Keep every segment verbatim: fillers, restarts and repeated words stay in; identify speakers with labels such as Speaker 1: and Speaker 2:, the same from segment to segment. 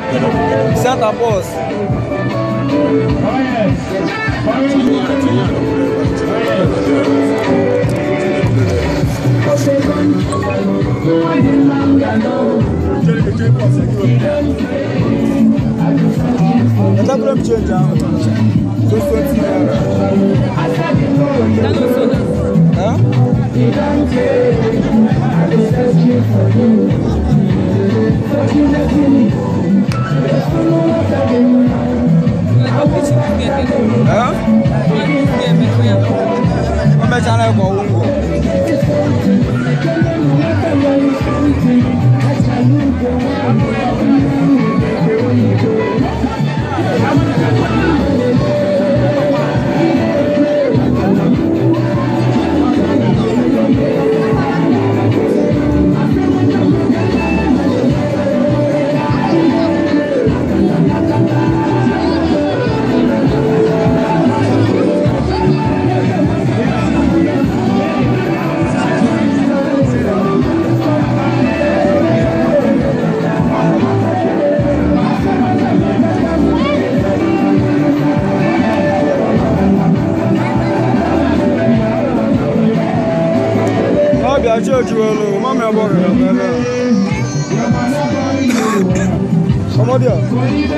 Speaker 1: Set a boss. Essa é para change down. Just twenty naira. Huh? Huh? Come channel go ungo. I church well, mommy about it. Come on, dear.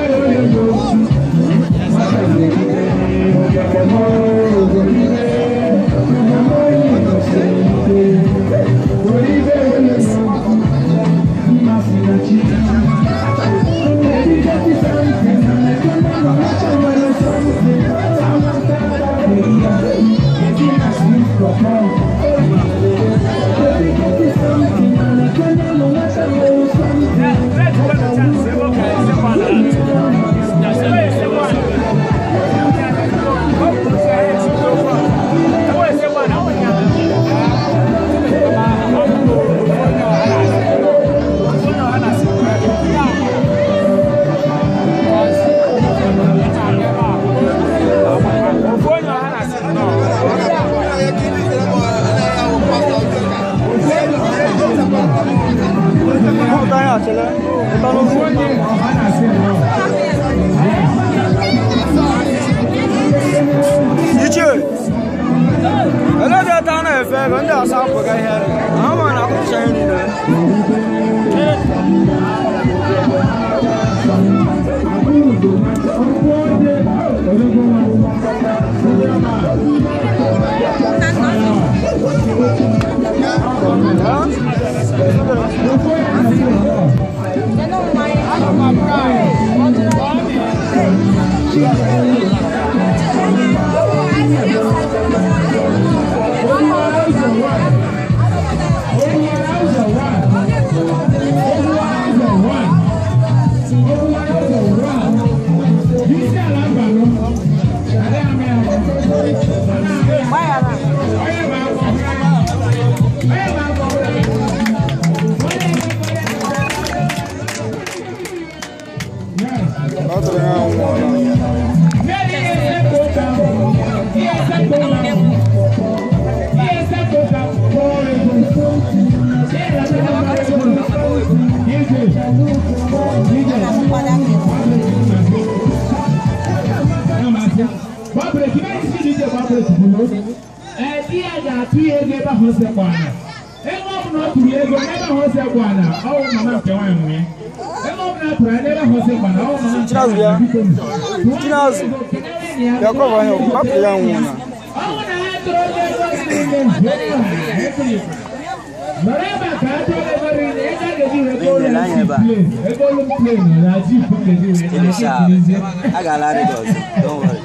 Speaker 2: I got a lot of those. Don't worry.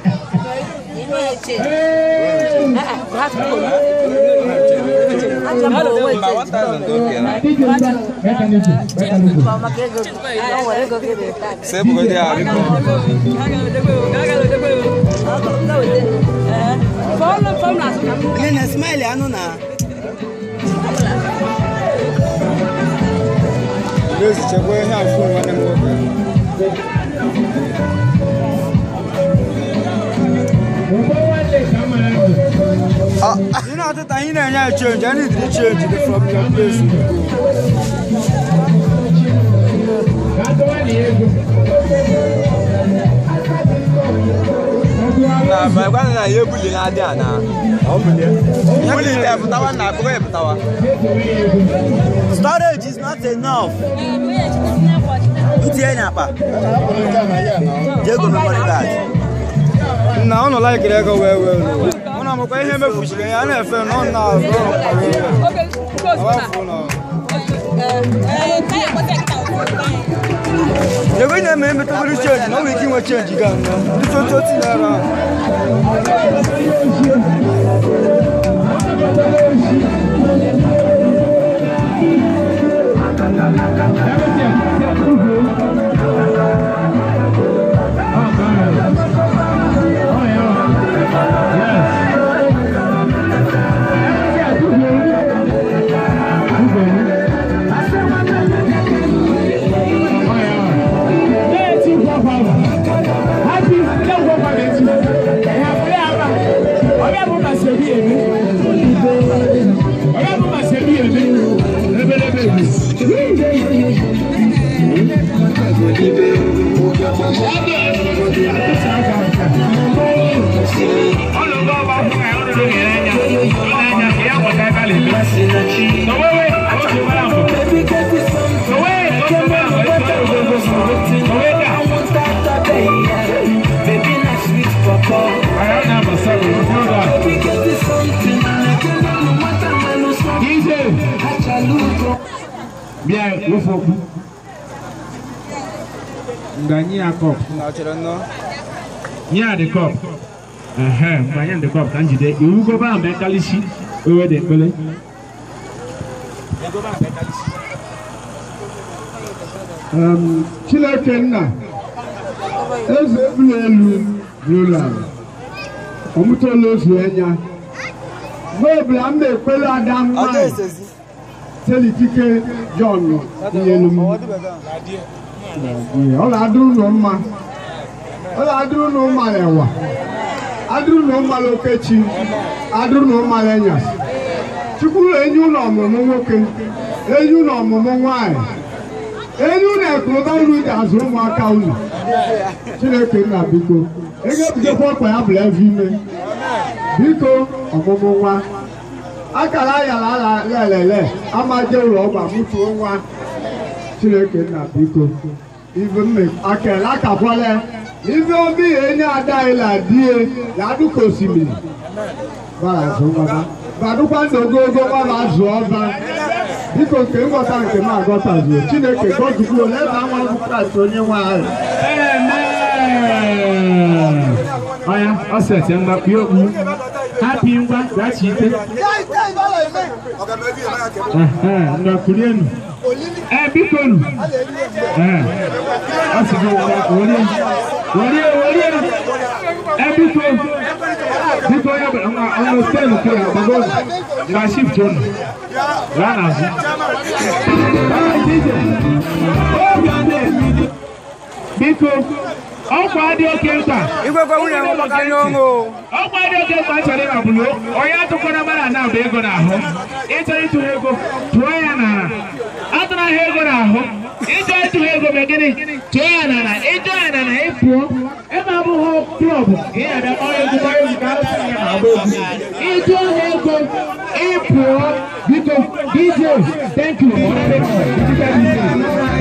Speaker 1: Uh, you know that I need to change. I need to change it from your place.
Speaker 2: Nah, but when I hear bullying, I don't know. Bullying, they put one, I put one.
Speaker 1: Storage is not enough. It's here, Napa. Jago memory card. Now, no like it. Go well, well. When I'm going to push it, I never know now. The way they made me to the church, no making what church you got. It's all totally around.
Speaker 3: Bien, il faut gagner un cop. Il y a des copes. Gagner des copes quand j'étais. Il vous pas en Bekalishi. Où est des collègues? Chile Kenya. Est-ce que vous avez on me tourne le Suénia. Vous blâmez que la dame. C'est le ticket John. On a dû nous ma. On a dû nous malewa. A dû nous malokechi. A dû nous malenya. Tu peux enyu no mo mo ke. Enyu no mo mo wai. Enyu na ko ba lu da zo mo aka unu. Chile ke na biko. Ege bi fo pa ya bla vi me. Biko omomo wa. Akala ya la la le le ama je ro ba mutu onwa Chineke na biko even me akela ka bole ife obi enya ada ila die ya du ko simi bara zo baba ba du kwa ndogogo ba ba zo oba biko ke ngota nke ma gota zo Chineke godugo le ba nwa bu Christ onye nwa amen aya asset nga pio mu happy ngwa dachi ite eh nga kulienu eh bikonu eh asigo wori wori wori eh bikonu biko ya ba nga ono stelu ke ya bago nga shift on lana zi biko ọkwa adị oke mkpa
Speaker 1: Igwekwa nwunye m maka n'ọṅụ.
Speaker 3: Ọkwa adị oke mkpa chọrọ ịma bụlo onye atụkwana mara na bụ ego n'ahụ ịchọrọ ịtụrụ ego tụọ ya n'ala atụrụ ha ego n'ahụ ịchọrọ ịtụrụ ego ma gịnị tụọ ya n'ala ịjọ ya n'ala ịpụọ ebe abụghị klọb ihe abịa kpọrọ egwu kpọrọ egwu ka arụsị ya ma agba egwu ịjọ ha ego ịpụọ biko D J thank you